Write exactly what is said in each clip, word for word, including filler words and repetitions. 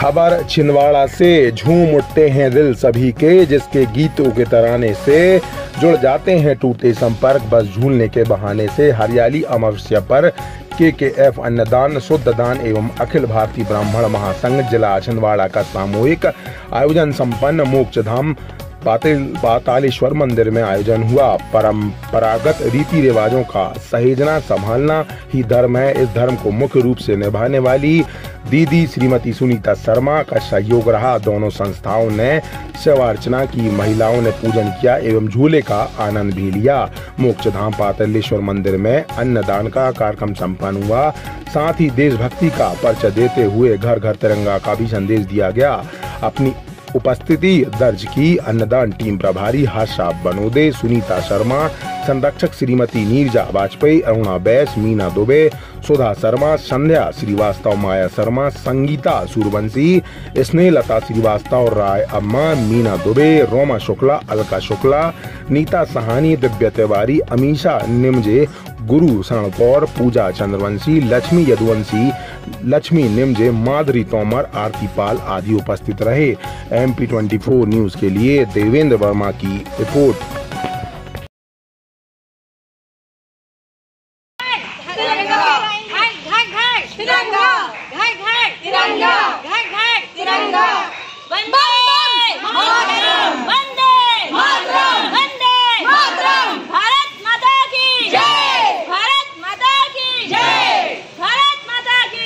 खबर छिंदवाड़ा से, झूम उठते हैं दिल सभी के, जिसके गीतों के तराने से जुड़ जाते हैं टूटे संपर्क, बस झूलने के बहाने से। हरियाली अमावस्या पर के के एफ अन्नदान, शुद्ध दान एवं अखिल भारतीय ब्राह्मण महासंघ जिला छिंदवाड़ा का सामूहिक आयोजन संपन्न। मोक्षधाम पातालेश्वर मंदिर में आयोजन हुआ। परंपरागत रीति रिवाजों का सहेजना संभालना ही धर्म है। इस धर्म को मुख्य रूप से निभाने वाली दीदी श्रीमती सुनीता शर्मा का सहयोग रहा। दोनों संस्थाओं ने सेवा अर्चना की, महिलाओं ने पूजन किया एवं झूले का आनंद भी लिया। मोक्षधाम पातालेश्वर मंदिर में अन्नदान का कार्यक्रम संपन्न हुआ। साथ ही देशभक्ति का परिचय देते हुए घर घर तिरंगा का भी संदेश दिया गया। अपनी उपस्थिति दर्ज की अन्नदान टीम प्रभारी हर्षा बनोदे, सुनीता शर्मा, संरक्षक श्रीमती नीरजा वाजपेयी, अरुणा बैस, मीना दुबे, सुधा शर्मा, संध्या श्रीवास्तव, माया शर्मा, संगीता सूर्यवंशी, स्नेहलता श्रीवास्तव, राय अम्मा, मीना दुबे, रोमा शुक्ला, अलका शुक्ला, नीता सहानी, दिव्या तिवारी, अमीशा निमजे, गुरु शरणकौर, पूजा चंद्रवंशी, लक्ष्मी यदुवंशी, लक्ष्मी निमजे, माधुरी तोमर, आरती पाल आदि उपस्थित रहे। M P twenty four news के लिए देवेंद्र वर्मा की रिपोर्ट।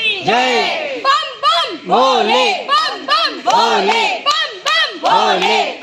जय बम बम भोले, बम बम भोले, बम बम भोले।